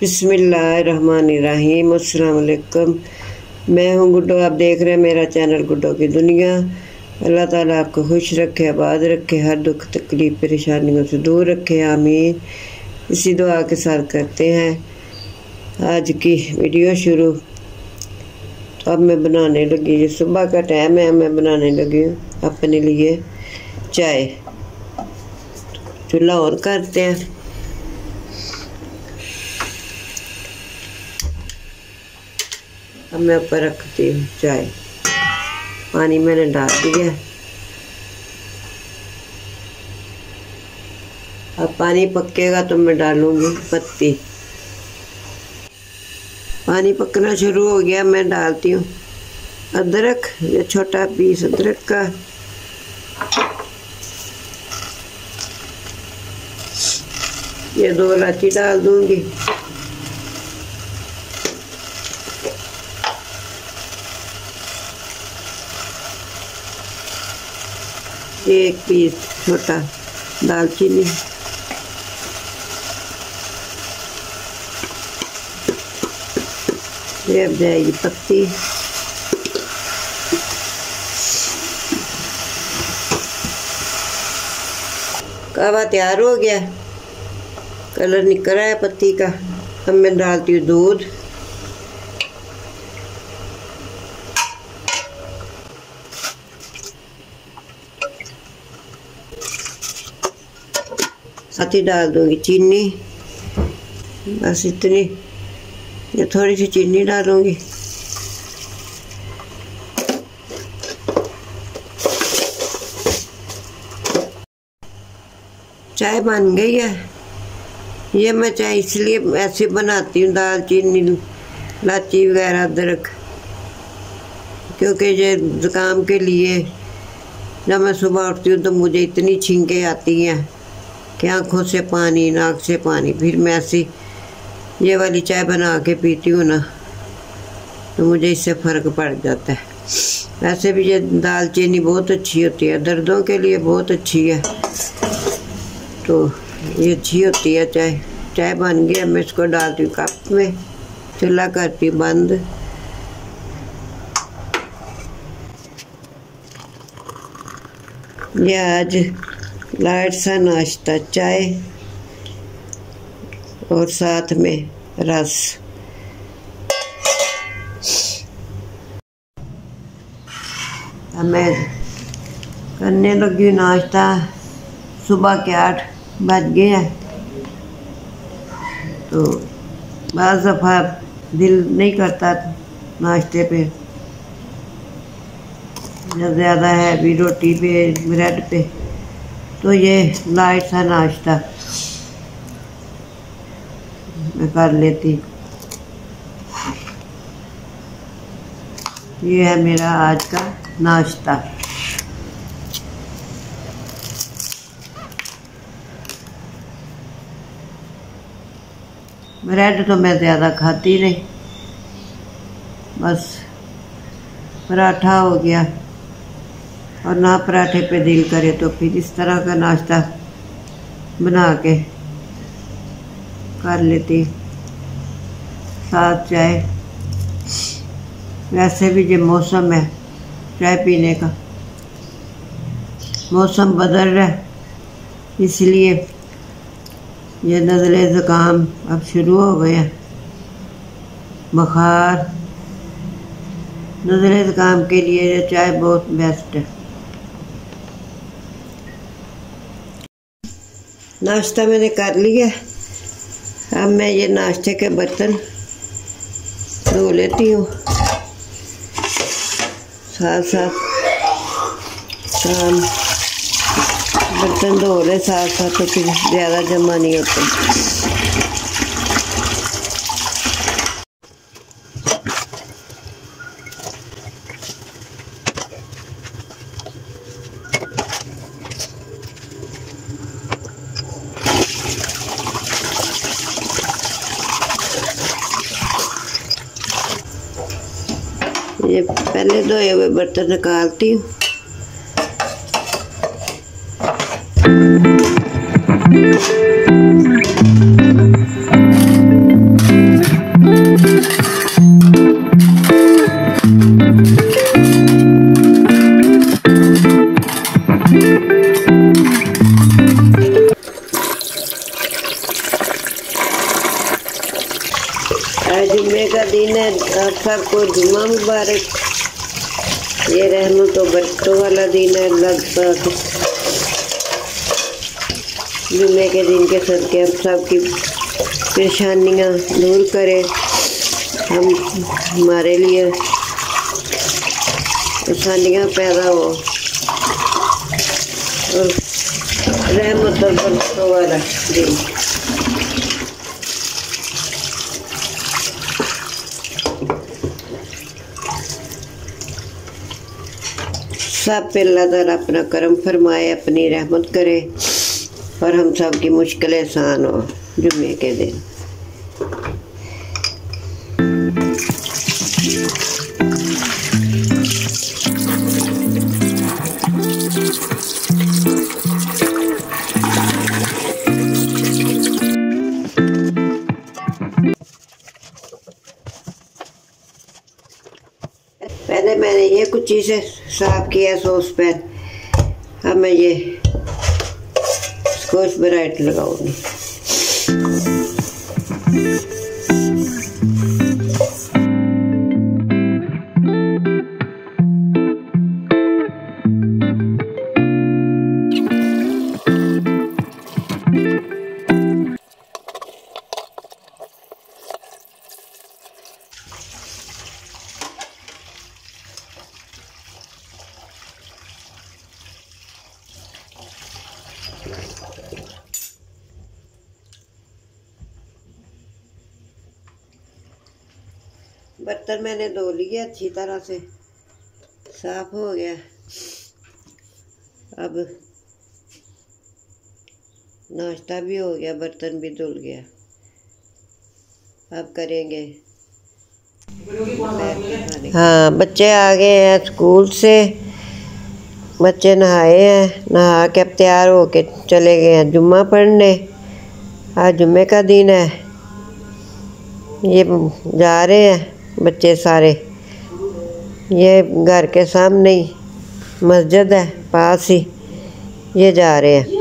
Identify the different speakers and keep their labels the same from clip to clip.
Speaker 1: बिस्मिल्लाहिर्रहमानिर्रहीम। अस्सलाम वालेकुम। मैं हूँ गुड्डो, आप देख रहे हैं मेरा चैनल गुड्डो की दुनिया। अल्लाह ताला आपको खुश रखे, आबाद रखे, हर दुख तकलीफ परेशानियों से दूर रखे, आमीन। इसी दुआ के साथ करते हैं आज की वीडियो शुरू। तो अब मैं बनाने लगी, ये सुबह का टाइम है, मैं बनाने लगी हूँ अपने लिए चाय। चूल्हा ऑन करते हैं। अब मैं ऊपर रखती हूँ चाय। पानी मैंने डाल दिया। अब पानी पकेगा तो मैं डालूंगी पत्ती। पानी पकना शुरू हो गया, मैं डालती हूँ अदरक, ये छोटा पीस अदरक का। ये 2 इलायची डाल दूंगी। ये 1 पीस छोटा दालचीनी। ये अब जाएगी पत्ती। कहवा तैयार हो गया, कलर निकल रहा है पत्ती का। अब मैं डालती हूँ दूध। साथ ही डाल दूंगी चीनी, बस इतनी। ये थोड़ी सी चीनी डालूंगी। चाय बन गई है। ये मैं चाय इसलिए ऐसे बनाती हूँ, दालचीनी इलायची वगैरह अदरक, क्योंकि ये ज़ुकाम के लिए जब मैं सुबह उठती हूँ तो मुझे इतनी छींकें आती हैं कि आँखों से पानी, नाक से पानी। फिर मैं ऐसी ये वाली चाय बना के पीती हूँ ना, तो मुझे इससे फ़र्क पड़ जाता है। वैसे भी ये दालचीनी बहुत अच्छी होती है, दर्दों के लिए बहुत अच्छी है, तो ये अच्छी होती है चाय। चाय बन गई, मैं इसको डालती हूँ कप में। चूल्हा करती हूँ बंद। ये आज लाइट सा नाश्ता, चाय और साथ में रस। अब मैं करने लगी हूँ नाश्ता। सुबह के 8 बज गए हैं, तो बाज़ दफ़ा दिल नहीं करता नाश्ते पे, ज़्यादा हैवी रोटी पे, ब्रेड पे, तो ये लाइट सा नाश्ता मैं कर लेती। ये है मेरा आज का नाश्ता। ब्रेड तो मैं ज़्यादा खाती नहीं, बस पराठा हो गया, और ना पराठे पे दिल करे तो फिर इस तरह का नाश्ता बना के कर लेती, साथ चाय। वैसे भी ये मौसम है चाय पीने का, मौसम बदल रहा है, इसलिए ये नज़ले ज़ुकाम अब शुरू हो गए हैं। बुखार, नज़ले ज़ुकाम के लिए ये चाय बहुत बेस्ट है। नाश्ता मैंने कर लिया। अब मैं ये नाश्ते के बर्तन धो लेती हूँ, साथ साथ काम बर्तन धो रहे साथ साथ, तो फिर ज़्यादा जमा नहीं होते। ये पहले धोए हुए बर्तन निकालती हूँ। आज सबको जुम्मा मुबारक। ये रहमत व बरकतों वाला दिन है। अल्लाह जुम्मे के दिन के सदके हम सब की परेशानियाँ दूर करे, हमारे लिए आसानियाँ पैदा हो और रहमत और बरकतों वाला दिन। सब पे अल्लाह ताला अपना करम फरमाए, अपनी रहमत करे और हम सब की मुश्किलें आसान हो जुम्मे के दिन। पहले मैंने ये कुछ चीज़ें साफ किया सॉस पैन। अब मैं ये स्कॉच ब्राइट लगाऊंगी। बर्तन मैंने धो लिया, अच्छी तरह से साफ हो गया। अब नाश्ता भी हो गया, बर्तन भी धुल गया। अब करेंगे। हाँ, बच्चे आ गए हैं स्कूल से। बच्चे नहाए हैं, नहा के अब तैयार होके चले गए हैं जुम्मा पढ़ने। आज जुम्मे का दिन है। ये जा रहे हैं बच्चे सारे। ये घर के सामने ही मस्जिद है, पास ही ये जा रहे हैं।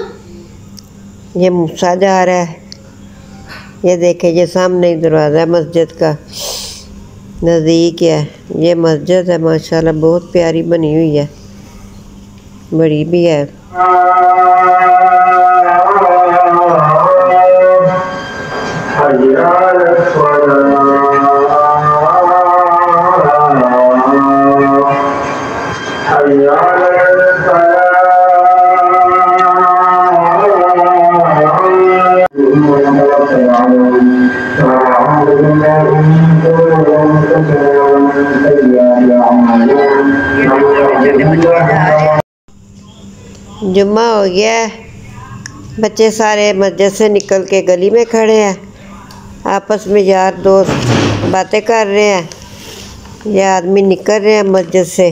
Speaker 1: ये मूसा जा रहा है। ये देखे, ये सामने ही दरवाज़ा है मस्जिद का, नज़दीक है। ये मस्जिद है, माशाल्लाह बहुत प्यारी बनी हुई है, बड़ी भी है। जुम्मा हो गया है। बच्चे सारे मस्जिद से निकल के गली में खड़े हैं, आपस में यार दोस्त बातें कर रहे हैं। ये आदमी निकल रहे हैं मस्जिद से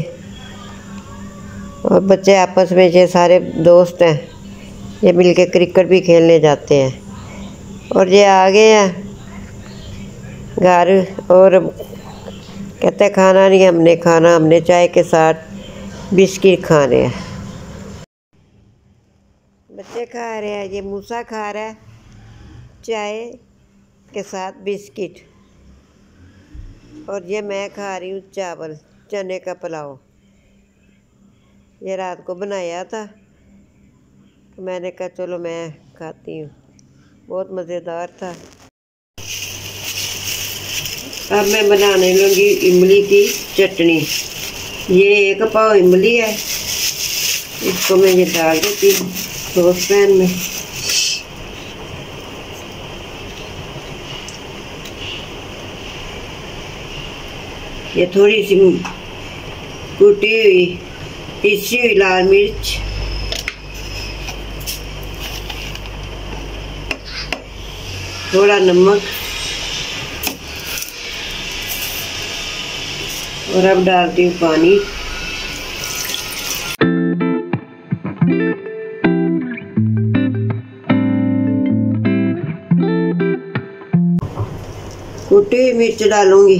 Speaker 1: और बच्चे आपस में, ये सारे दोस्त हैं, ये मिलके क्रिकेट भी खेलने जाते हैं। और ये आ गए हैं घर और कहते खाना नहीं हमने खाना, हमने चाय के साथ बिस्किट खाने हैं। बच्चे खा रहे हैं, ये मूसा खा रहा है चाय के साथ बिस्किट, और ये मैं खा रही हूँ चावल, चने का पुलाव। ये रात को बनाया था तो मैंने कहा चलो मैं खाती हूँ, बहुत मज़ेदार था। अब मैं बनाने लगी इमली की चटनी। ये 1 पाव इमली है, इसको मैं ये डाल देती हूँ सॉस पैन में। ये थोड़ी सी कुटी हुई पीसी हुई लाल मिर्च, थोड़ा नमक, और अब डालती हूँ पानी। कुटी हुई मिर्च डालूंगी,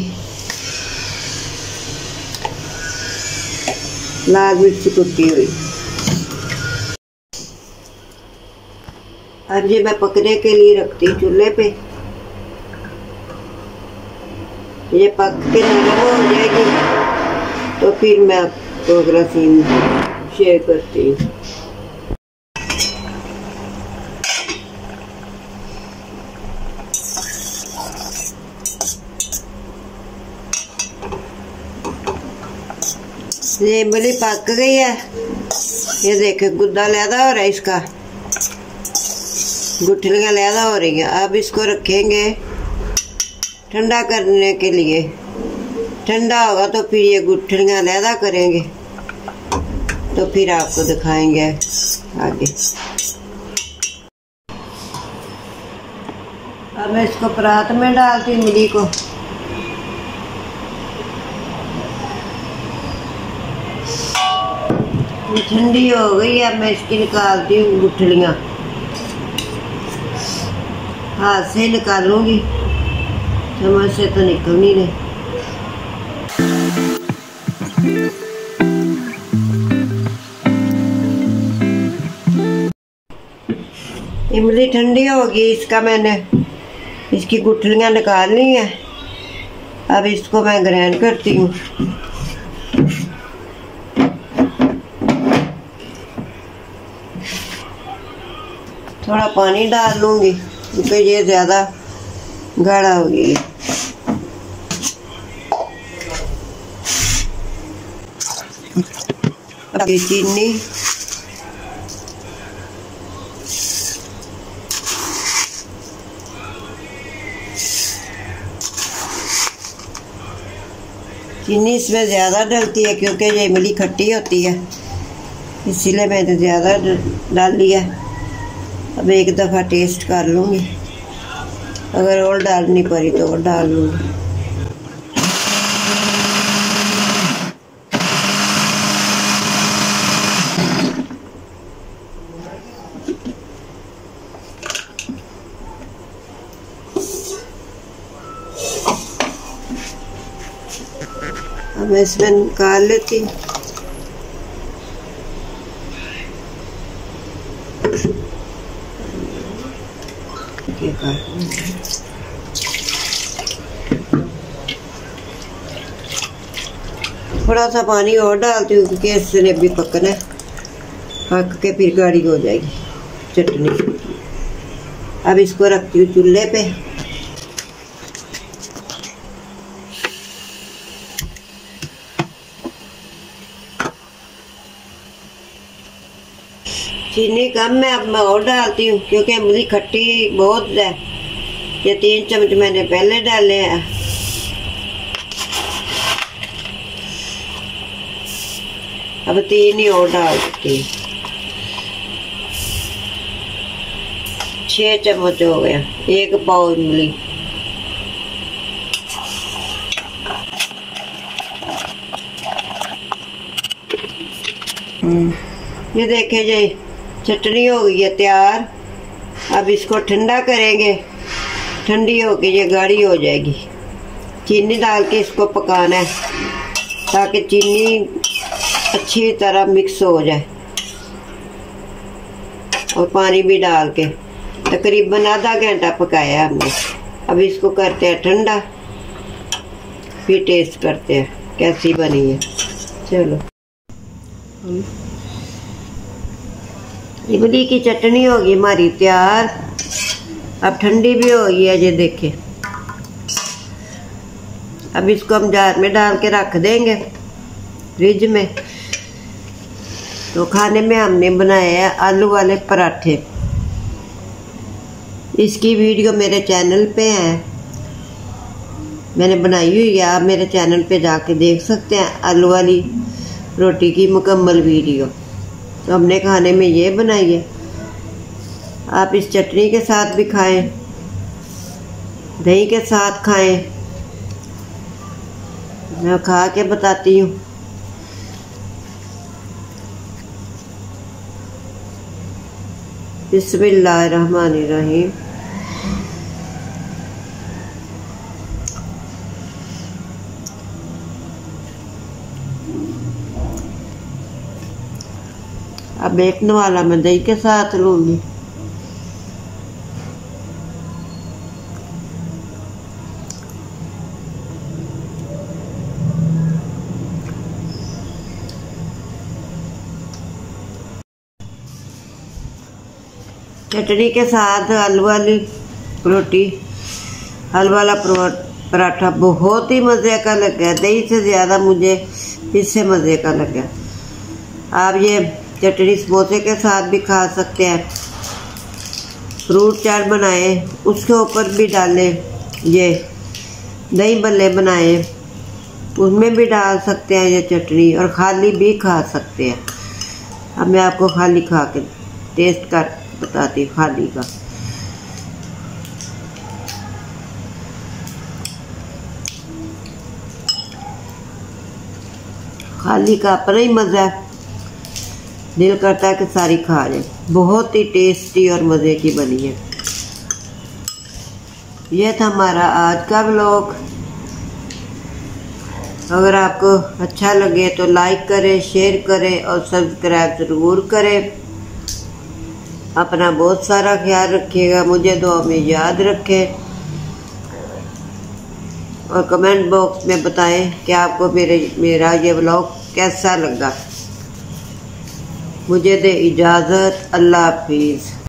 Speaker 1: लाल मिर्च कुटी हुई। अब ये मैं पकने के लिए रखती हूँ चूल्हे पे। ये पक के नरम हो जाएगी तो फिर मैं आपको अगला सीन शेयर करती हूँ। ये इमली पक गई है, ये देखे गुद्दा लैदा हो रहा है, इसका गुठलियाँ लैदा हो रही हैं। अब इसको रखेंगे ठंडा करने के लिए। ठंडा होगा तो फिर ये गुठलियाँ लैदा करेंगे, तो फिर आपको दिखाएंगे आगे। अब मैं इसको परात में डालती हूँ इमली को। ठंडी हो गई है, मैं इसकी निकालती हूँ गुठलियाँ। हाथ से निकालूंगी, चम्मच से तो निकल नहीं रही। इमली ठंडी होगी, इसका मैंने इसकी गुठलियाँ निकाल ली हैं। अब इसको मैं ग्राइंड करती हूँ। थोड़ा पानी डाल लूँगी क्योंकि ये ज़्यादा गाढ़ा हो गया। अब ये चीनी, चीनी इसमें ज़्यादा डलती है क्योंकि ये इमली खट्टी होती है, इसीलिए मैंने ज़्यादा डाल लिया। अब एक दफ़ा टेस्ट कर लूँगी, अगर और डालनी पड़ी तो और डाल लूँगी। अब मैं इसमें निकाल लेती हूँ। थोड़ा सा पानी और डालती हूँ क्योंकि इसने भी पकना है, पक के फिर गाढ़ी हो जाएगी चटनी। अब इसको रखती हूँ चूल्हे पे। चीनी कम है, अब मैं और डालती हूँ क्योंकि इमली खट्टी बहुत है। ये 3 चम्मच मैंने पहले डाले हैं। अब 3 ही और डाल देती हूँ। 6 चम्मच हो गया, 1 पाव इमली। ये देखे जी, चटनी हो गई है तैयार। अब इसको ठंडा करेंगे, ठंडी होके ये गाढ़ी हो जाएगी। चीनी डाल के इसको पकाना है ताकि चीनी अच्छी तरह मिक्स हो जाए, और पानी भी डाल के तकरीबन आधा घंटा पकाया हमने। अब इसको करते हैं ठंडा, फिर टेस्ट करते हैं कैसी बनी है। चलो, इमली की चटनी होगी हमारी तैयार। अब ठंडी भी हो गई है, ये देखें। अब इसको हम जार में डाल के रख देंगे फ्रिज में। तो खाने में हमने बनाए हैं आलू वाले पराठे। इसकी वीडियो मेरे चैनल पे है, मैंने बनाई हुई है, आप मेरे चैनल पे जाके देख सकते हैं आलू वाली रोटी की मुकम्मल वीडियो। तो हमने खाने में ये बनाई है। आप इस चटनी के साथ भी खाएं, दही के साथ खाएं। मैं खा के बताती हूँ। बिस्मिल्लाहिर्रहमानिर्रहीम। अब एक वाला मैं दही के साथ लूँगी। चटनी के साथ आलू वाली रोटी, आलू वाला पराठा बहुत ही मज़े का लगा। दही से ज़्यादा मुझे इससे मज़े का लगा। आप ये चटनी समोसे के साथ भी खा सकते हैं। फ्रूट चाट बनाए, उसके ऊपर भी डाले, ये दही भल्ले बनाए, उसमें भी डाल सकते हैं ये चटनी, और खाली भी खा सकते हैं। अब मैं आपको खाली खा के टेस्ट कर बताती हूँ खाली का। खाली का अपना ही मज़ा है, दिल करता है कि सारी खा जाए। बहुत ही टेस्टी और मज़े की बनी है। यह था हमारा आज का व्लॉग। अगर आपको अच्छा लगे तो लाइक करें, शेयर करें और सब्सक्राइब ज़रूर करें। अपना बहुत सारा ख्याल रखिएगा, मुझे दुआ में याद रखें, और कमेंट बॉक्स में बताएं कि आपको मेरा ये व्लॉग कैसा लगा। मुझे दे इजाज़त। अल्लाह हाफिज़।